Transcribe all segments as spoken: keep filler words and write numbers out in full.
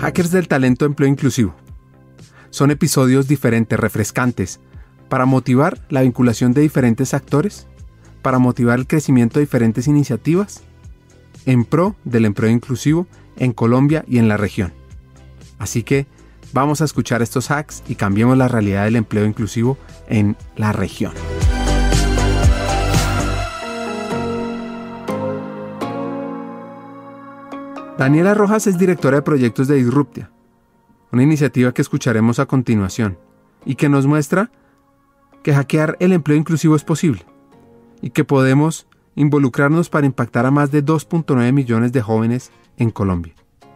Hackers del Talento Empleo Inclusivo. Son episodios diferentes, refrescantes, para motivar la vinculación de diferentes actores, para motivar el crecimiento de diferentes iniciativas, en pro del empleo inclusivo en Colombia y en la región. Así que vamos a escuchar estos hacks y cambiemos la realidad del empleo inclusivo en la región. Daniela Rojas es directora de proyectos de Disruptia, una iniciativa que escucharemos a continuación y que nos muestra que hackear el empleo inclusivo es posible y que podemos involucrarnos para impactar a más de dos punto nueve millones de jóvenes en Colombia.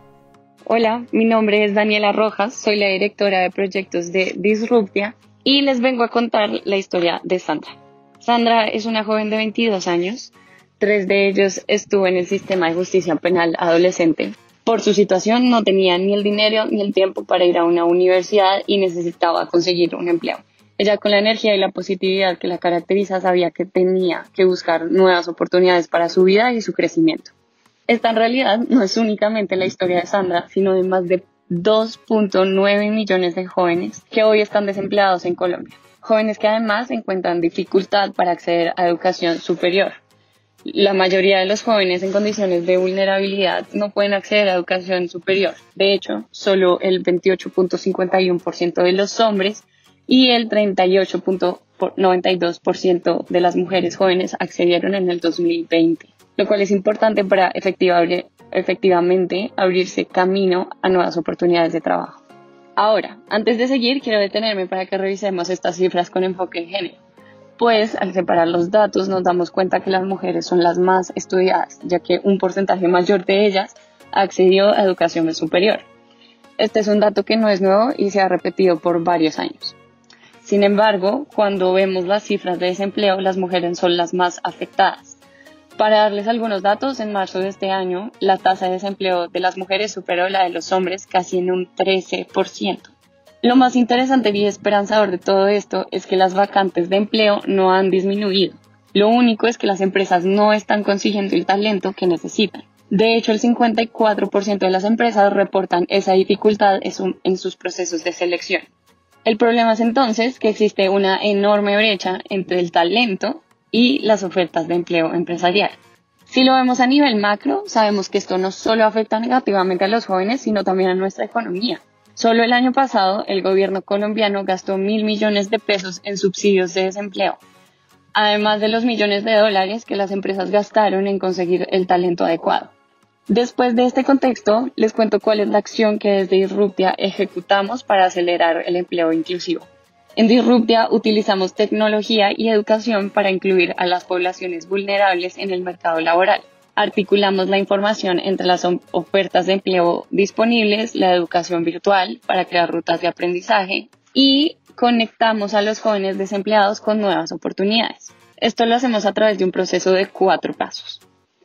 Hola, mi nombre es Daniela Rojas, soy la directora de proyectos de Disruptia y les vengo a contar la historia de Sandra. Sandra es una joven de veintidós años. Tres de ellos estuvo en el sistema de justicia penal adolescente. Por su situación no tenía ni el dinero ni el tiempo para ir a una universidad y necesitaba conseguir un empleo. Ella, con la energía y la positividad que la caracteriza, sabía que tenía que buscar nuevas oportunidades para su vida y su crecimiento. Esta en realidad no es únicamente la historia de Sandra, sino de más de dos punto nueve millones de jóvenes que hoy están desempleados en Colombia. Jóvenes que además encuentran dificultad para acceder a educación superior. La mayoría de los jóvenes en condiciones de vulnerabilidad no pueden acceder a educación superior. De hecho, solo el veintiocho punto cincuenta y uno por ciento de los hombres y el treinta y ocho punto noventa y dos por ciento de las mujeres jóvenes accedieron en el dos mil veinte, lo cual es importante para efectivamente abrirse camino a nuevas oportunidades de trabajo. Ahora, antes de seguir, quiero detenerme para que revisemos estas cifras con enfoque de género. Pues al separar los datos nos damos cuenta que las mujeres son las más estudiadas, ya que un porcentaje mayor de ellas accedió a educación superior. Este es un dato que no es nuevo y se ha repetido por varios años. Sin embargo, cuando vemos las cifras de desempleo, las mujeres son las más afectadas. Para darles algunos datos, en marzo de este año, la tasa de desempleo de las mujeres superó la de los hombres casi en un trece por ciento. Lo más interesante y esperanzador de todo esto es que las vacantes de empleo no han disminuido. Lo único es que las empresas no están consiguiendo el talento que necesitan. De hecho, el cincuenta y cuatro por ciento de las empresas reportan esa dificultad en sus procesos de selección. El problema es entonces que existe una enorme brecha entre el talento y las ofertas de empleo empresarial. Si lo vemos a nivel macro, sabemos que esto no solo afecta negativamente a los jóvenes, sino también a nuestra economía. Solo el año pasado, el gobierno colombiano gastó mil millones de pesos en subsidios de desempleo, además de los millones de dólares que las empresas gastaron en conseguir el talento adecuado. Después de este contexto, les cuento cuál es la acción que desde Disruptia ejecutamos para acelerar el empleo inclusivo. En Disruptia utilizamos tecnología y educación para incluir a las poblaciones vulnerables en el mercado laboral. Articulamos la información entre las ofertas de empleo disponibles, la educación virtual para crear rutas de aprendizaje y conectamos a los jóvenes desempleados con nuevas oportunidades. Esto lo hacemos a través de un proceso de cuatro pasos.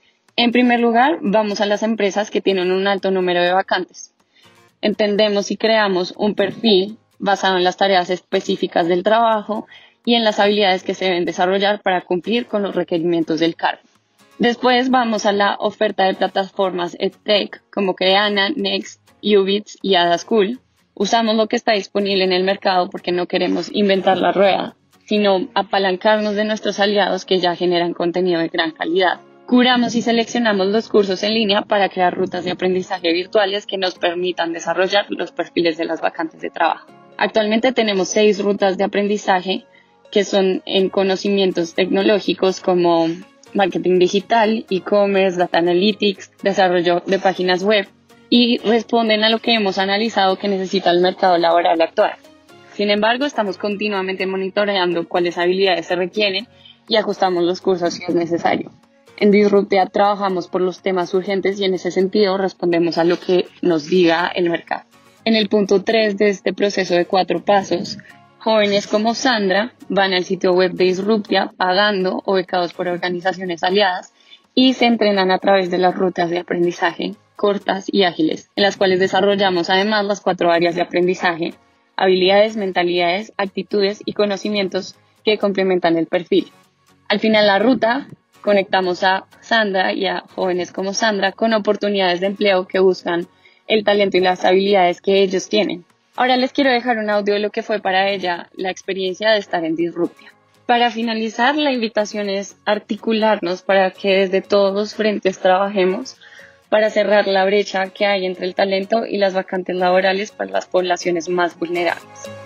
En primer lugar, vamos a las empresas que tienen un alto número de vacantes. Entendemos y creamos un perfil basado en las tareas específicas del trabajo y en las habilidades que se deben desarrollar para cumplir con los requerimientos del cargo. Después vamos a la oferta de plataformas EdTech como Creana, Next, Ubits y Adaschool. Usamos lo que está disponible en el mercado porque no queremos inventar la rueda, sino apalancarnos de nuestros aliados que ya generan contenido de gran calidad. Curamos y seleccionamos los cursos en línea para crear rutas de aprendizaje virtuales que nos permitan desarrollar los perfiles de las vacantes de trabajo. Actualmente tenemos seis rutas de aprendizaje que son en conocimientos tecnológicos como marketing digital, e-commerce, data analytics, desarrollo de páginas web y responden a lo que hemos analizado que necesita el mercado laboral actual. Sin embargo, estamos continuamente monitoreando cuáles habilidades se requieren y ajustamos los cursos si es necesario. En Disruptia trabajamos por los temas urgentes y en ese sentido respondemos a lo que nos diga el mercado. En el punto tres de este proceso de cuatro pasos, jóvenes como Sandra van al sitio web de Disruptia pagando o becados por organizaciones aliadas y se entrenan a través de las rutas de aprendizaje cortas y ágiles, en las cuales desarrollamos además las cuatro áreas de aprendizaje: habilidades, mentalidades, actitudes y conocimientos que complementan el perfil. Al final la ruta conectamos a Sandra y a jóvenes como Sandra con oportunidades de empleo que buscan el talento y las habilidades que ellos tienen. Ahora les quiero dejar un audio de lo que fue para ella la experiencia de estar en Disruptia. Para finalizar, la invitación es articularnos para que desde todos los frentes trabajemos para cerrar la brecha que hay entre el talento y las vacantes laborales para las poblaciones más vulnerables.